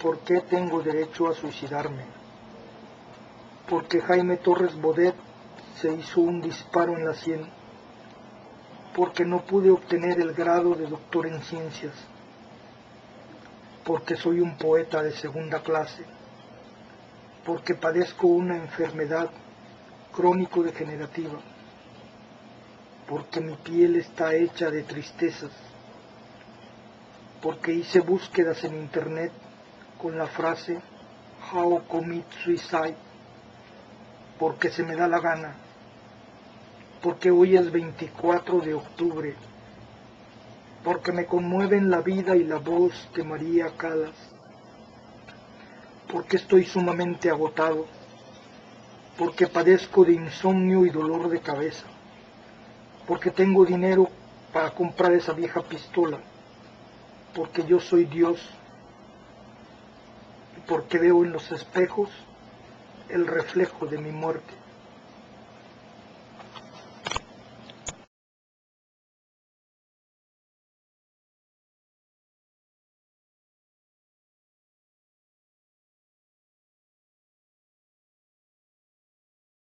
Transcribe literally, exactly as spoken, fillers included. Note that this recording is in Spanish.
¿Por qué tengo derecho a suicidarme? Porque Jaime Torres Bodet se hizo un disparo en la sien. Porque no pude obtener el grado de doctor en ciencias. Porque soy un poeta de segunda clase. Porque padezco una enfermedad crónico-degenerativa. Porque mi piel está hecha de tristezas. Porque hice búsquedas en internet con la frase How commit suicide, porque se me da la gana, porque hoy es veinticuatro de octubre, porque me conmueven la vida y la voz de María Callas, porque estoy sumamente agotado, porque padezco de insomnio y dolor de cabeza, porque tengo dinero para comprar esa vieja pistola, porque yo soy Dios, porque veo en los espejos el reflejo de mi muerte.